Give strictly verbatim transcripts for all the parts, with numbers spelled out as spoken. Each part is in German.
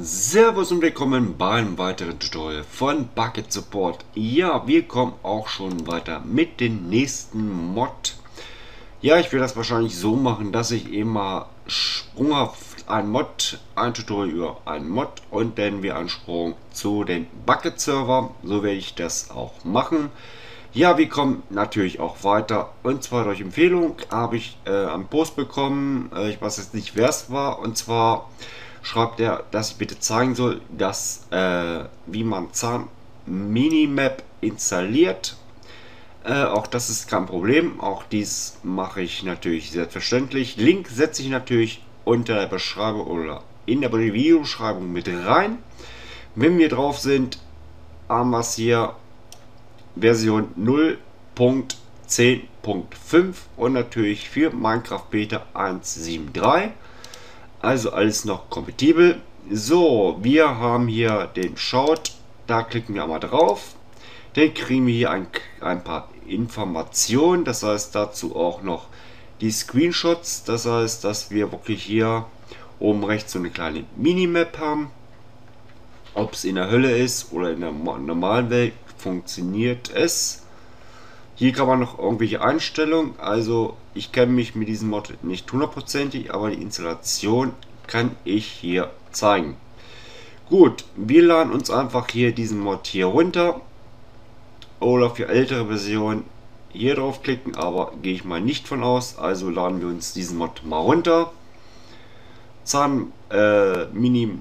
Servus und willkommen bei einem weiteren Tutorial von Bucket Support. Ja, wir kommen auch schon weiter mit dem nächsten Mod. Ja, ich will das wahrscheinlich so machen, dass ich immer sprunghaft ein Mod, ein Tutorial über einen Mod und dann wir einen Sprung zu den Bucket Server. So werde ich das auch machen. Ja, wir kommen natürlich auch weiter, und zwar durch Empfehlung habe ich äh, einen Post bekommen, äh, ich weiß jetzt nicht, wer es war, und zwar schreibt er, dass ich bitte zeigen soll, dass äh, wie man Zahn Minimap installiert. Äh, auch das ist kein Problem, auch dies mache ich natürlich selbstverständlich. Link setze ich natürlich unter der Beschreibung oder in der Videobeschreibung mit rein. Wenn wir drauf sind, haben wir es hier Version null Punkt zehn Punkt fünf und natürlich für Minecraft Beta eins Punkt sieben Punkt drei. Also alles noch kompatibel. So, wir haben hier den Shout. Da klicken wir einmal drauf. Dann kriegen wir hier ein, ein paar Informationen. Das heißt dazu auch noch die Screenshots. Das heißt, dass wir wirklich hier oben rechts so eine kleine Minimap haben. Ob es in der Hölle ist oder in der normalen Welt, funktioniert es. Hier kann man noch irgendwelche Einstellungen, also ich kenne mich mit diesem Mod nicht hundertprozentig, aber die Installation kann ich hier zeigen. Gut, wir laden uns einfach hier diesen Mod hier runter oder für ältere Versionen hier drauf klicken, aber gehe ich mal nicht von aus, also laden wir uns diesen Mod mal runter. Zahn äh, Minimap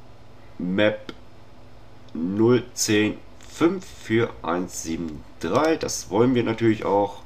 null Punkt zehn Punkt fünf für eins Punkt sieben Punkt drei, das wollen wir natürlich auch.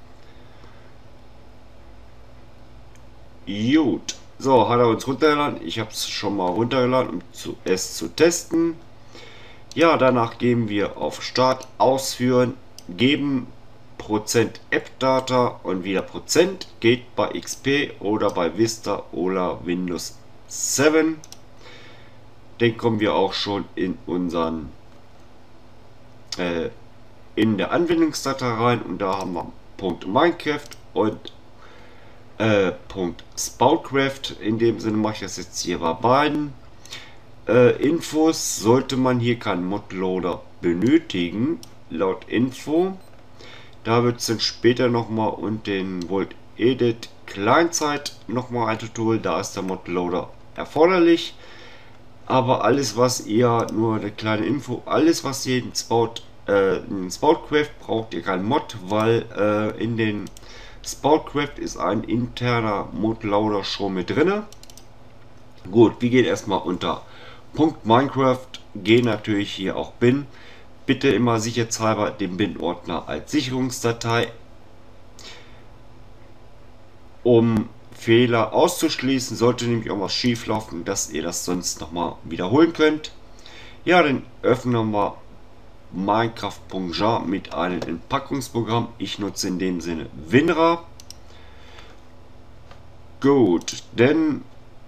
Gut, so hat er uns runtergeladen. Ich habe es schon mal runtergeladen, um zu, es zu testen. Ja, danach gehen wir auf Start, ausführen, geben Prozent App-Data und wieder Prozent, geht bei X P oder bei Vista oder Windows sieben. Dann kommen wir auch schon in unseren äh, in der Anwendungsdatei rein und da haben wir Punkt Minecraft und äh, Punkt Spoutcraft. In dem Sinne mache ich das jetzt hier bei beiden. Äh, Infos sollte man hier keinen Modloader benötigen, laut Info. Da wird es dann später nochmal und den Volt Edit Kleinzeit nochmal ein Tutorial, da ist der Modloader erforderlich. Aber alles, was ihr, nur eine kleine Info, alles was ihr in Spout äh, in Spoutcraft braucht ihr keinen Mod, weil äh, in den Spoutcraft ist ein interner Modloader schon mit drin. Gut, wir gehen erstmal unter Punkt Minecraft, gehen natürlich hier auch Bin. Bitte immer sicherheitshalber den Bin-Ordner als Sicherungsdatei, um Fehler auszuschließen. Sollte nämlich irgendwas schief laufen, dass ihr das sonst nochmal wiederholen könnt. Ja, dann öffnen wir Minecraft.jar mit einem Entpackungsprogramm. Ich nutze in dem Sinne WinRAR. Gut, denn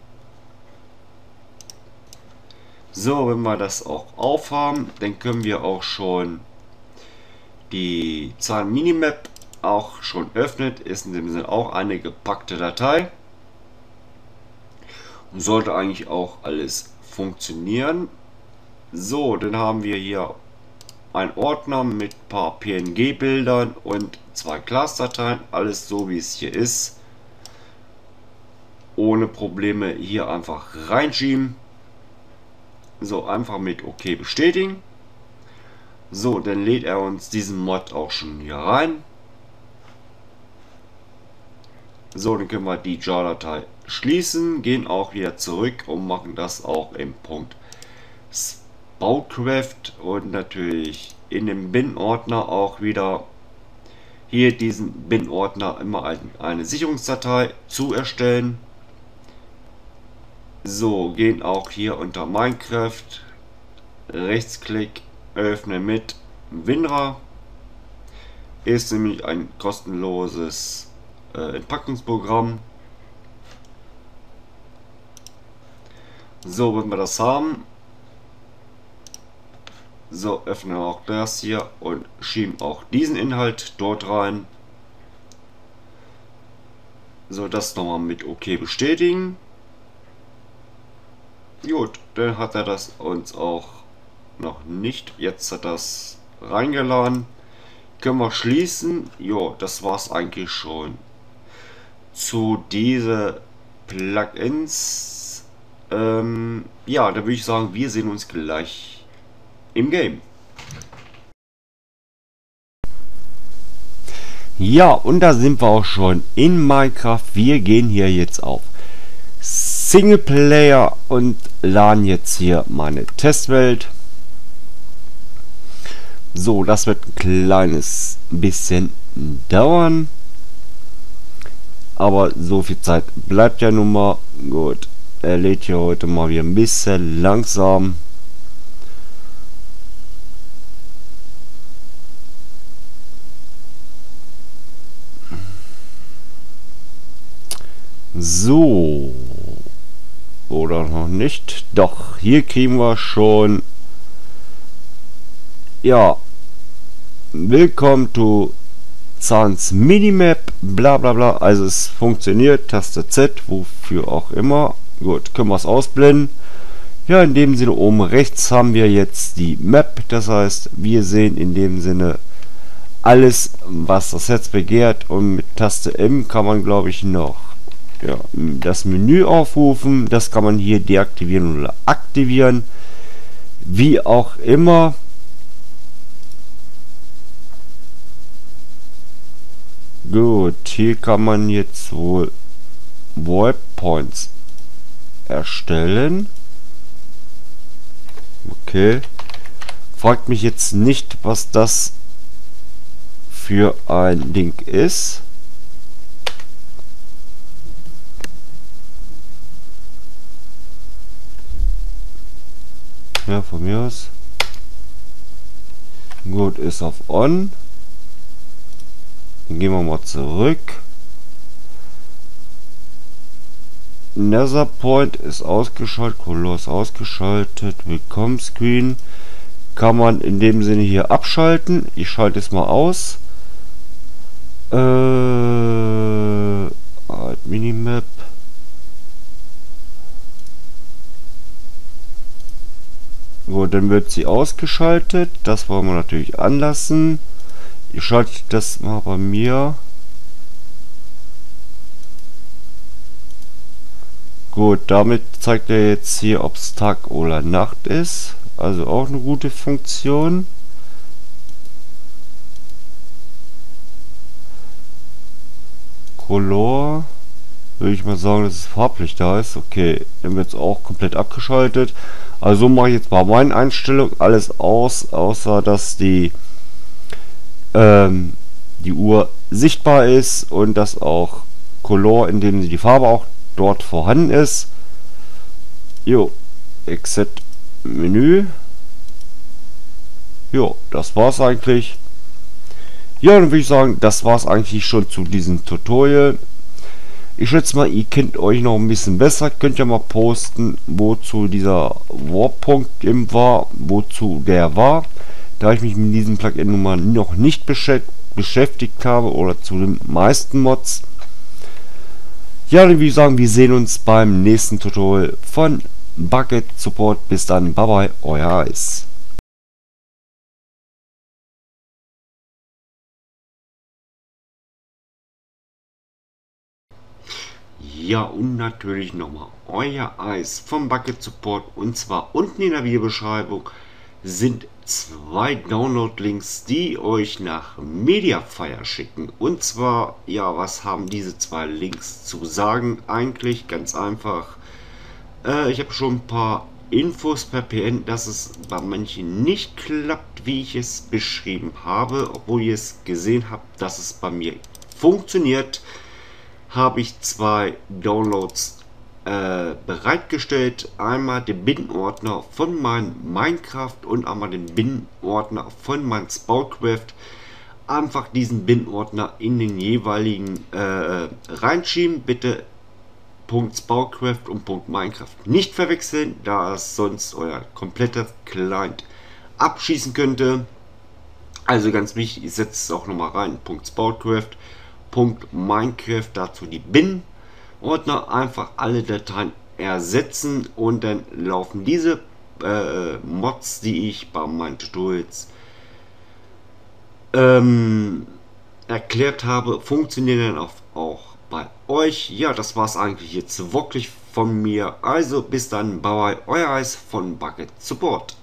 so, wenn wir das auch aufhaben, dann können wir auch schon die Zahlen Minimap auch schon öffnet. Ist in dem Sinne auch eine gepackte Datei und sollte eigentlich auch alles funktionieren. So, dann haben wir hier ein Ordner mit ein paar P N G-Bildern und zwei Class-Dateien, alles so wie es hier ist. Ohne Probleme hier einfach reinschieben. So, einfach mit OK bestätigen. So, dann lädt er uns diesen Mod auch schon hier rein. So, dann können wir die Jar-Datei schließen, gehen auch wieder zurück und machen das auch im Punkt Spoutcraft und natürlich in dem Bin-Ordner auch wieder hier diesen Bin-Ordner immer ein, eine Sicherungsdatei zu erstellen. So, gehen auch hier unter Minecraft, Rechtsklick, öffnen mit WinRAR. Ist nämlich ein kostenloses äh, Entpackungsprogramm. So, wenn wir das haben, so öffnen wir auch das hier und schieben auch diesen Inhalt dort rein. So, das nochmal mit OK bestätigen. Gut, dann hat er das uns auch noch nicht. Jetzt hat das reingeladen. Können wir schließen. Jo, das war's eigentlich schon. Zu diese Plugins. Ähm, ja, da würde ich sagen, wir sehen uns gleich im Game. Ja, und da sind wir auch schon in Minecraft. Wir gehen hier jetzt auf Singleplayer und laden jetzt hier meine Testwelt. So, das wird ein kleines bisschen dauern. Aber so viel Zeit bleibt ja nun mal. Gut, er lädt hier heute mal wieder ein bisschen langsam. So. Oder noch nicht. Doch, hier kriegen wir schon. Ja. Willkommen to Sans Minimap. Bla bla bla. Also es funktioniert. Taste Z. Wofür auch immer. Gut, können wir es ausblenden. Ja, in dem Sinne oben rechts haben wir jetzt die Map. Das heißt, wir sehen in dem Sinne alles, was das Herz begehrt. Und mit Taste M kann man, glaube ich, noch ja, das Menü aufrufen. Das kann man hier deaktivieren oder aktivieren. Wie auch immer. Gut, hier kann man jetzt wohl Waypoints erstellen. Okay. Fragt mich jetzt nicht, was das für ein Ding ist. Ja, von mir aus. Gut, ist auf On. Dann gehen wir mal zurück. Nether Point ist ausgeschaltet, Color ist ausgeschaltet, Willkommen Screen kann man in dem Sinne hier abschalten. Ich schalte es mal aus. Äh, Alt Minimap. Gut, dann wird sie ausgeschaltet. Das wollen wir natürlich anlassen. Ich schalte das mal bei mir. Gut, damit zeigt er jetzt hier, ob es Tag oder Nacht ist. Also auch eine gute Funktion. Color. Würde ich mal sagen, dass es farblich da ist. Okay, dann wird es auch komplett abgeschaltet. Also mache ich jetzt bei meinen Einstellungen alles aus, außer dass die ähm, die Uhr sichtbar ist und dass auch Color, in dem die Farbe auch dort vorhanden ist. Jo, Exit Menü. Jo, das war's eigentlich. Ja, dann würde ich sagen, das war's eigentlich schon zu diesem Tutorial. Ich schätze mal, ihr kennt euch noch ein bisschen besser. Könnt ihr mal posten, wozu dieser Warpunkt eben war, wozu der war. Da ich mich mit diesem Plugin nun mal noch nicht beschäftigt habe oder zu den meisten Mods. Ja, dann würde ich sagen, wir sehen uns beim nächsten Tutorial von Bucket Support. Bis dann, bye bye, euer Eis. Ja, und natürlich nochmal euer Eis vom Bucket Support. Und zwar unten in der Videobeschreibung sind zwei Download-Links, die euch nach Mediafire schicken. Und zwar, ja, was haben diese zwei Links zu sagen? Eigentlich ganz einfach. Äh, ich habe schon ein paar Infos per P N, dass es bei manchen nicht klappt, wie ich es beschrieben habe. Obwohl ihr es gesehen habt, dass es bei mir funktioniert, habe ich zwei Downloads äh, bereitgestellt. Einmal den Bin-Ordner von meinem Minecraft und einmal den Bin-Ordner von meinem Spellcraft. Einfach diesen Bin-Ordner in den jeweiligen äh, reinschieben. Bitte .Spellcraft und .Minecraft nicht verwechseln, da es sonst euer kompletter Client abschießen könnte. Also ganz wichtig, ich setze es auch nochmal rein. .Spellcraft, .Minecraft, dazu die Bin-Ordner, einfach alle Dateien ersetzen und dann laufen diese äh, Mods, die ich bei meinen Tutorials ähm, erklärt habe, funktionieren dann auch, auch bei euch. Ja, das war es eigentlich jetzt wirklich von mir. Also bis dann, bye, euer Eis von Bucket Support.